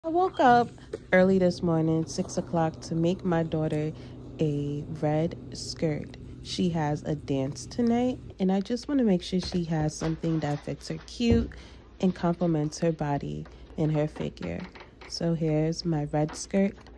I woke up early this morning, 6 o'clock, to make my daughter a red skirt. She has a dance tonight, and I just want to make sure she has something that fits her cute and complements her body and her figure. So here's my red skirt